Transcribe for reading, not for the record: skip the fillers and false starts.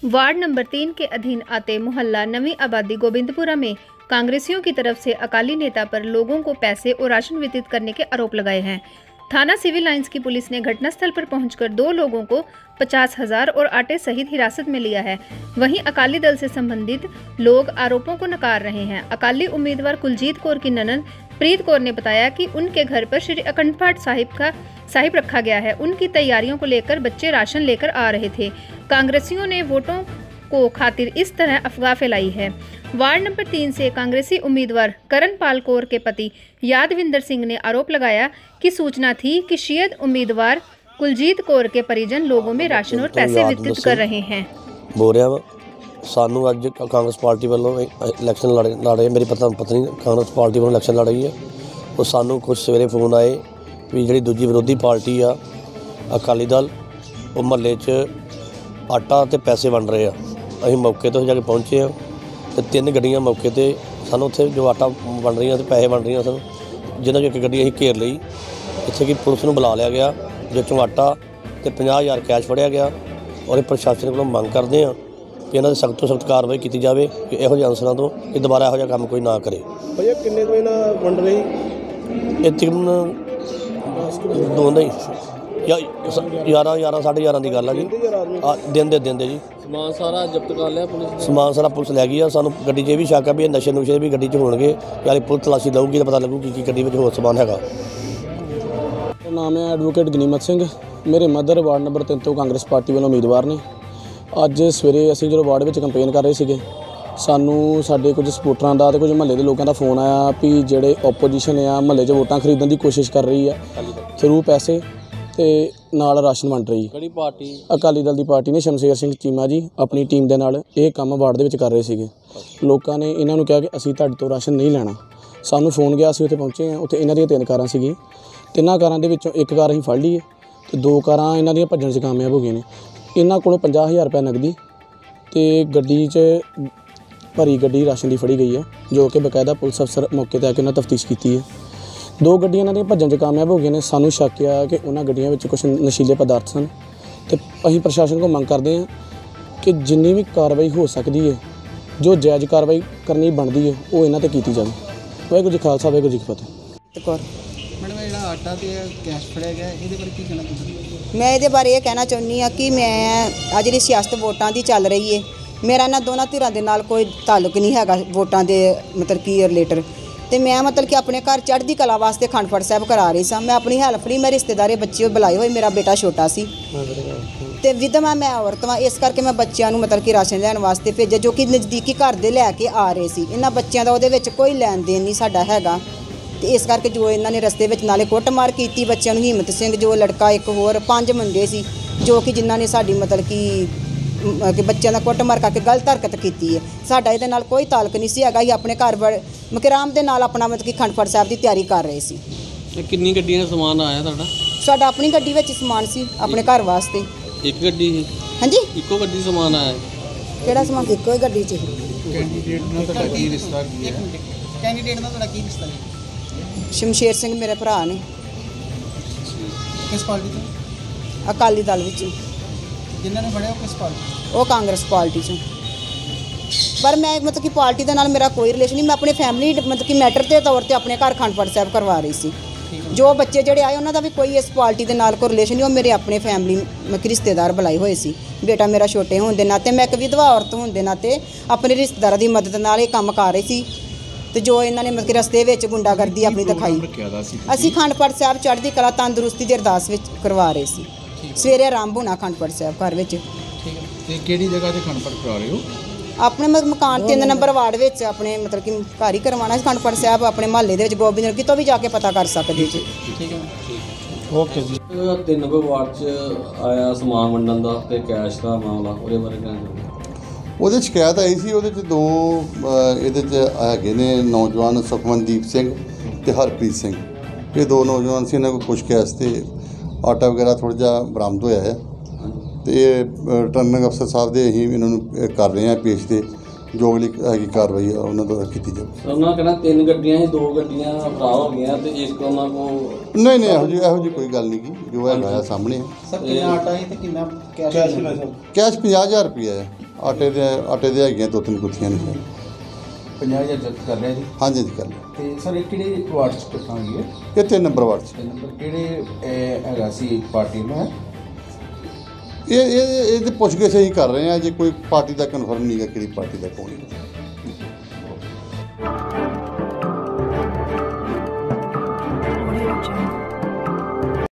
Ward number 3 के अधीन आते मोहल्ला नवी आबादी गोविंदपुरा में कांग्रेसियों की तरफ से अकाली नेता पर लोगों को पैसे और राशन वितरित करने के आरोप लगाए हैं। थाना सिविल लाइंस की पुलिस ने घटनास्थल पर पहुंचकर 2 लोगों को 50,000 और आटे सहित हिरासत में लिया है। वहीं अकाली दल से संबंधित लोग आरोपों को नकार रहे हैं। अकाली उम्मीदवार कुलजीत कौर की ननद प्रीत कौर ने बताया कि उनके घर पर श्री अखंड पाठ साहिब रखा गया है। उनकी तैयारियों को लेकर बच्चे राशन लेकर आ रहे थे। कांग्रेसियों ने वोटों को खातिर इस तरह अफवाह फैलाई है। वार्ड नंबर 3 से कांग्रेसी उम्मीदवार करणपाल कौर के पति यादविंदर सिंह ने आरोप लगाया कि सूचना थी कि शायद उम्मीदवार कुलजीत कौर के परिजन लोगों में राशन और पैसे वितरित कर रहे हैं। बोल रहा सानू अज कांग्रेस पार्टी वालों इलैक्शन लड़ रहे, मेरी पत्नी कांग्रेस पार्टी वालों इलैक्शन लड़ रही है। और सानू कुछ सवेरे फोन आए भी जी दूजी विरोधी पार्टी आ अकाली दल वो महल्ले आटा तो पैसे वंड रहे हैं। असीं मौके तो जाके पहुँचे हैं तो 3 गड्डियां मौके पर सानू उत्थे जो आटा वंड रही तो पैसे वंड रही सन, जिन्हों एक गड्डी असीं घेर लई। इत्थे कि पुलिस नूं बुला लिया गया जिसों आटा तो 50,000 कैश फड़िया गया। और प्रशासन को मंग करते हैं कि इन्हों सख्त तो सख्त कार्रवाई की जाए कि इहो जिहे अनसरां तो कि दोबारा इहो जिहा काम कोई ना करे। भैया किन्ने कोई ना वंड रही ये तकरीबन 2 नहीं 11 साढ़े 11 की गल है जी। दिन जी समान सारा जब्त कर लिया पुलिस ने। समान सारा पुलिस लै गई है। सानू गड्डी च भी शक है भी नशे नुशे भी गड्डी च होणगे, यानी पुलिस तलाशी लऊगी तो पता लगू कि गड्डी में होर समान हैगा। नाम है एडवोकेट गनीमत सिंह। मेरे मदर वार्ड नंबर 3 तो कांग्रेस पार्टी वालों उम्मीदवार ने। अज सवेरे असीं जो वार्ड में कंपेन कर रहे थे, सानू साडे कुछ सपोर्टरां दा ते कुछ महल्ले के लोगों का फोन आया भी जिहड़े ओपोजिशन आ महल्ले वोटां खरीदण की कोशिश कर रही है थ्रू पैसे ते नाल राशन वंड रही। किहड़ी पार्टी? अकाली दल की पार्टी ने शमशेर सिंह चीमा जी अपनी टीम के नाल ये काम वार्ड दे विच कर रहे थे। लोगों ने इन्हां नूं कहा कि असीं तुहाडे तो राशन नहीं लैणा। सानू फोन गया, असीं उत्थे पहुंचे हैं। उत्थे इन्हां दीयां 3 कारां सीगीआं। 3 कारां दे विचों 1 कार असीं फड़ लई ते 2 कारां इन्हां दीयां भज्जण च कामयाब हो गए ने। इन्हां कोलों 50,000 रुपये नकदी ते गड्डी च भरी गड्डी राशन की फड़ी गई है, जो कि बकायदा पुलिस अफसर मौके पर आके उन्हें तफ्तीश की है। 2 गड्डियां इन्हां दीयां भज्जण च कामयाब हो गए ने। सानू शक आ कि उन्हां गड्डियां विच कुछ नशीले पदार्थ सन ते असीं प्रशासन को मंग करते हैं कि जिन्नी भी कार्रवाई हो सकती है, जो जायज़ कार्रवाई करनी बनती है, वो इन्हां ते कीती जाए। वाहिगुरू जी खालसा वाहिगुरू जी की फतेह। मैडम जिहड़ा आटा ते कैश फड़िया गया इहदे बारे की कहना तुसीं? मैं ये बारे ये कहना चाਹੁੰਦੀ ਹਾਂ कि मैं आ जिहड़ी सियासत वोटां दी चल रही है, मेरा इन्हां दोनों धिरां दे नाल कोई ताल्लुक नहीं हैगा वोटां दे मतलब कि रिलेटेड। तो मैं मतलब कि अपने घर चढ़दी कला वास्ते अखंड पाठ साहिब करा रही सां। मैं अपनी हैल्प नहीं, मैं रिश्तेदारे बच्चे बुलाए हुए, मेरा बेटा छोटा सी ते विधवा मैं औरत वां, इस करके मैं बच्चों नूं मतलब कि राशन लैण वास्ते भेजे जो कि नज़दीकी घर दे लैके आ रहे सी। इन्हां बच्चों दा उहदे विच कोई लैन देन नहीं साडा हैगा। तो इस करके जो इन्होंने रस्ते में नाले कुटमार की बच्चों, हिम्मत सिंह जो लड़का एक होर 5 मुंडे सी जो कि जिन्होंने साड़ी मतलब कि बच्चों का कुटमार करके गलत हरकत की है। साडा इहदे नाल कोई ताल्लुक नहीं सी हैगा। असीं अपने घर मुकराम दे नाल अपना मतलब कि अखंड पाठ साहिब की तैयारी कर रहे सी। कितनी गड्डियां दा समान आया तुहाडा? साडा अपनी गड्डी विच समान सी अपने घर वास्ते। एक गड्डी ही? हाँ जी, इक्को गड्डी समान आया? किहड़ा समान? इक्को ही गड्डी च। कैंडीडेट नाल तुहाडा की रिश्ता की है? कैंडीडेट नाल तुहाडा की रिश्ता है? शमशेर सिंह मेरे भरा ने। किस पार्टी तो? अकाली दल विच। जिन्होंने फड़िया किस पार्टी? वो कांग्रेस पार्टी चों। पर मैं मतलब कि पार्टी के नाल मेरा कोई रिलेशन नहीं। मैं अपने फैमिली मतलब कि मैटर के तौर पर अपने घर अखंड पाठ साहिब करवा रही सी। जो बच्चे जोड़े आए उन्होंने भी कोई इस पार्टी के नाल कोई रिलेशन नहीं। वो मेरे अपने फैमिली मतलब रिश्तेदार बुलाए हुए सी। बेटा मेरा छोटे होने के नाते, मैं एक विधवा औरत होने के नाते अपने रिश्तेदारों की मदद नाल ये काम कर रही सी। तो जो इन्होंने मतलब कि रस्ते में गुंडागर्दी अपनी दिखाई, असीं अखंड पाठ साहिब चढ़दी कला तंदुरुस्ती की अरदास करवा रहे सी। सवेरे आरंभ होना अखंड पाठ साहिब घर में। किहड़ी जगह ते अखंड पाठ करा रहे हो? अपने मकान 3 नंबर वार्ड में अपने मतलब कि घर ही करवाना अखंड पाठ साहिब अपने महल्ले के गोबिंद कितों भी जाके पता कर सकते जी। ठीक है, ओके जी। 3 नंबर वार्ड च आया समान वंडन का ते कैश का मामला, ਉਹਦੇ ਬਾਰੇ कहना? ਉਹਦੇ ਸ਼ਿਕਾਇਤ ਆਈ ਸੀ। ਉਹਦੇ 'ਚ 2 ਇਹਦੇ 'ਚ ਹੈਗੇ ਨੇ ਨੌਜਵਾਨ ਸੁਖਮਨਦੀਪ ਸਿੰਘ ਤੇ ਹਰਪ੍ਰੀਤ ਸਿੰਘ। ਇਹ 2 ਨੌਜਵਾਨ ਸੀ। ਇਹਨਾਂ ਕੋਲ ਕੁਛ ਕੈਸ਼ ਤੇ ਆਟਾ ਵਗੈਰਾ ਥੋੜ੍ਹਾ ਜਿਹਾ ਬਰਾਮਦ ਹੋਇਆ ਹੈ ਤੇ ਰਿਟਰਨਿੰਗ ਅਫਸਰ ਸਾਹਿਬ ਦੇ ਅਸੀਂ ਇਹਨਾਂ ਨੂੰ ਕਰ ਰਹੇ ਹਾਂ ਪੇਸ਼ ਤੇ ਜੋ ਅਗਲੀ ਹੈਗੀ ਕਾਰਵਾਈ ਆ ਉਹਨਾਂ ਦੁਆਰਾ ਕੀਤੀ ਜਾਵੇ। ਉਹਨਾਂ ਕਹਿੰਦਾ 3 ਗੱਡੀਆਂ ਸੀ, 2 ਗੱਡੀਆਂ ਫਰਾਰ ਹੋ ਗਈਆਂ ਤੇ ਇੱਕ ਉਹਨਾਂ ਕੋਲ ਨਹੀਂ ਇਹੋ ਜਿਹੀ ਕੋਈ ਗੱਲ ਨਹੀਂ ਗੀ। ਜੋ ਹੈਗਾ ਆ ਸਾਹਮਣੇ। ਸਰ ਕਿੰਨਾ ਆਟਾ ਹੈ ਤੇ ਕਿੰਨਾ ਕੈਸ਼? ਕੈਸ਼ 50,000 ਰੁਪਇਆ ਹੈ। ਆਟੇ ਦੇ ਹੈਗੀਆਂ 2-3 ਗੁੱਥੀਆਂ ਨੇ 50,000 ਜ਼ਬਤ ਕਰ ਲਿਆ ਜੀ। ਹਾਂਜੀ ਜੀ ਕਰ ਲਿਆ। ਤੇ ਸਰ ਇਹ ਕਿਹੜੇ ਵਾਰਡ 'ਚ ਕਿੱਥਾਂ ਹੋਈ ਹੈ? ਇਹ 3 ਨੰਬਰ ਵਾਰਡ 'ਚ। ਤੇ ਨੰਬਰ ਕਿਹੜੇ ਹੈਗਾ ਸੀ ਪਾਰਟੀ ਨੂੰ ਹੈ? ਇਹਦੇ ਪੁੱਛਗਿੱਛ ਅਸੀਂ ਕਰ ਰਹੇ ਹਾਂ, ਜੇ ਕੋਈ ਪਾਰਟੀ ਦਾ ਕਨਫਰਮ ਨਹੀਂ ਗਾ ਕਿਹੜੀ ਪਾਰਟੀ ਦਾ ਕੌਣ ਹੈ।